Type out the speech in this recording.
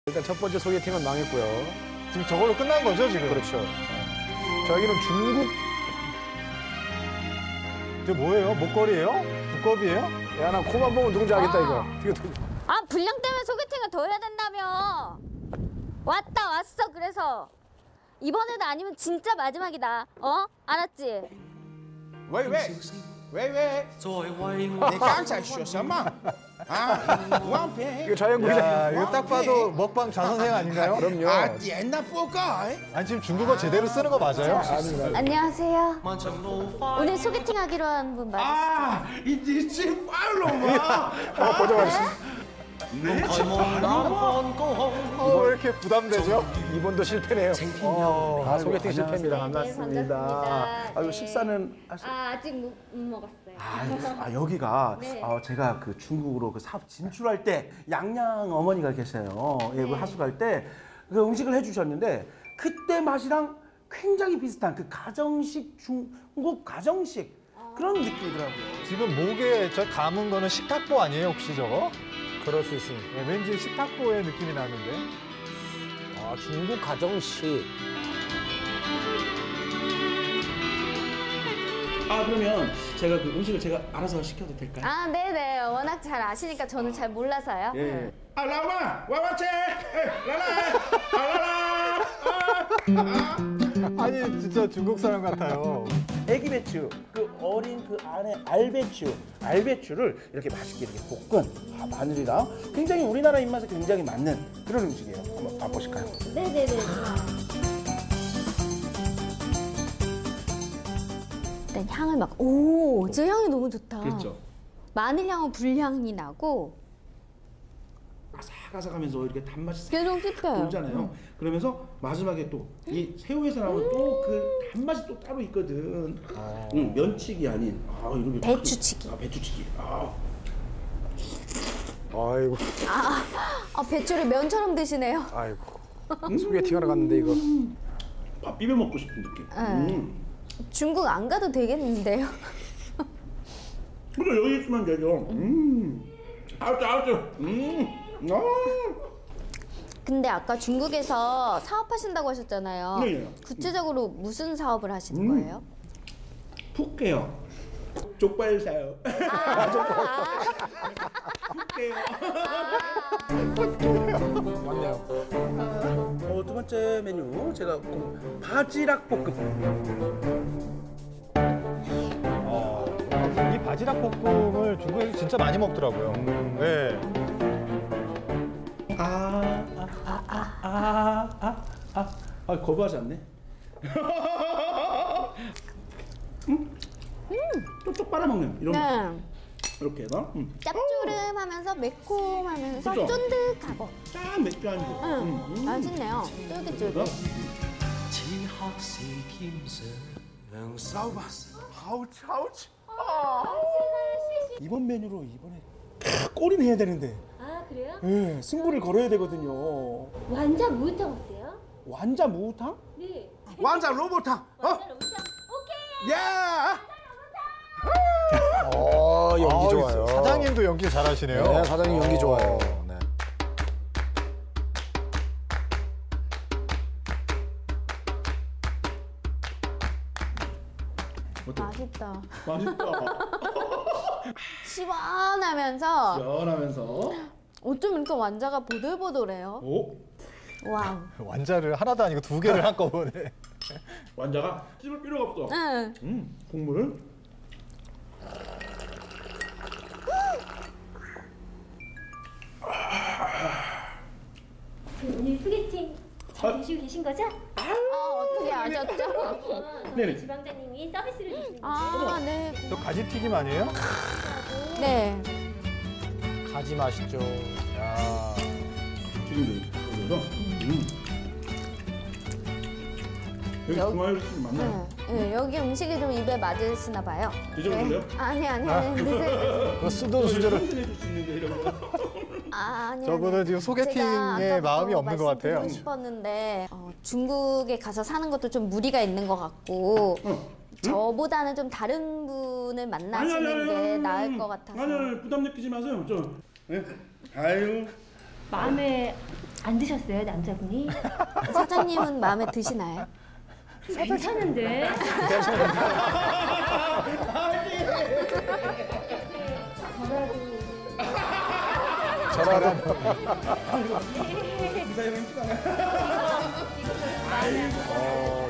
일단 첫 번째 소개팅은 망했고요. 지금 저걸로 끝난 거죠, 지금? 그렇죠. 저기는 중국. 이게 뭐예요? 목걸이에요? 두꺼비예요? 야, 나 코만 보면 누군지 알겠다, 이거. 아, 분량 때문에 소개팅을 더 해야 된다며. 왔어, 그래서. 이번에도 아니면 진짜 마지막이다. 어? 알았지? 喂，你刚才说什么？啊，王菲 이거 자연구이다. 야, 이거 딱 봐도 먹방 자선생 아닌가요? 그럼요. 啊，点的不够。 아니, 지금 중국어 제대로 쓰는 거 맞아요? 아닙니다. 안녕하세요. 오늘 소개팅 하기로 한 분 맞으시죠? 啊，已经吃饭了吗？ 거짓말했어. 왜 이렇게 부담되죠? 이번도 실패네요. 아, 소개팅 실패입니다. 네, 반갑습니다. 반갑습니다. 아유, 네. 식사는 아직 못 먹었어요. 여기가 네. 제가 그 중국으로 그 사업 진출할 때 양양 어머니가 계세요. 예, 그 하숙할 때 그 음식을 해주셨는데 그때 맛이랑 굉장히 비슷한 그 가정식 중국 가정식 그런 느낌이더라고요. 지금 목에 저 감은 거는 식탁보 아니에요, 혹시 저거? 그럴 수 있습니다. 네, 왠지 식탁보의 느낌이 나는데. 아, 중국 가정식. 그러면 제가 그 음식을 제가 알아서 시켜도 될까요? 아, 네네. 워낙 잘 아시니까 저는 잘 몰라서요. 예. 라마, 와와체, 라라. 아니, 진짜 중국 사람 같아요. 애기 배추, 그 어린 그 안에 알배추를 이렇게 맛있게 이렇게 볶은 마늘이랑 굉장히 우리나라 입맛에 굉장히 맞는 그런 음식이에요. 한번 맛보실까요? 네네네. 일단 향을 오, 저 향이 너무 좋다. 그렇죠. 마늘 향은 불향이 나고 아삭아삭하면서 이렇게 단맛이 싹 계속 씹혀요. 돌잖아요. 그러면서 마지막에 또 이 새우에서 나오는 또 그 단맛이 또 따로 있거든. 면치기 아닌 이렇게 배추치기. 배추치기. 아이고, 배추를 면처럼 드시네요. 아이고. 소개팅하러 갔는데 이거. 밥 비벼 먹고 싶은 느낌. 중국 안 가도 되겠는데요? 근데 여기 있으면 되죠. 아주. 근데 아까 중국에서 사업하신다고 하셨잖아요. 네. 구체적으로 무슨 사업을 하시는 거예요? 푹게요. 족발 사요. 푹게요. 맞네요. 두 번째 메뉴 제가 바지락 볶음. 이 바지락 볶음을 중국에서 진짜 많이 먹더라고요. 네. 거부하지 않네. 쪽쪽 빨아먹는 이런 거. 네. 이렇게 해서 짭조름하면서 매콤하면서 그죠? 쫀득하고. 딱 맥주 한 잔. 맛있네요. 쫄깃쫄깃. 此刻是添上 라우바. 하우치. 이번 메뉴로 이번에 골인 해야 되는데. 아, 그래요? 예, 승부를 걸어야 되거든요. 완자 무탕 어때요? 완자 무탕? 네. 완자 로보탕. 완자 무탕. 오케이. 야! 연기 좋아요. 사장님도 연기 잘하시네요. 네, 사장님 연기 좋아요. 네. 맛있다. 맛있다. 시원하면서 연하면서. 어쩜 이렇게 완자가 보들보들해요? 오? 와우. 완자를 하나도 아니고 두 개를 한꺼번에. 완자가 씹을 필요가 없어. 응. 국물. 오늘 소개팅 잘 되시고 계신 거죠? 어떻게 아셨죠? 네네. 지방장님이 서비스를 주시는 거죠? 아, 네. 저 가지튀김 아니에요? 네. 가지 맛있죠. 야. 튀김도 이렇게 올려서. 여기 중화요리 좀 맞나요? 네, 여기 음식이 좀 입에 맞으시나 봐요. 드셔보실래요? 네. 아니, 드세요. 그 쓰던 수저를. 해줄 수 있는데 이런 거. 아니. 저분은 지금 소개팅에 마음이 없는 것 같아요. 말씀드리고 싶었는데 중국에 가서 사는 것도 좀 무리가 있는 것 같고 저보다는 좀 다른 분을 만나시는 게 나을 것 같아서. 아니, 부담 느끼지 마세요. 좀. 네? 아유. 마음에 안 드셨어요, 남자분이? 사장님은 마음에 드시나요? 괜찮은데? 저라도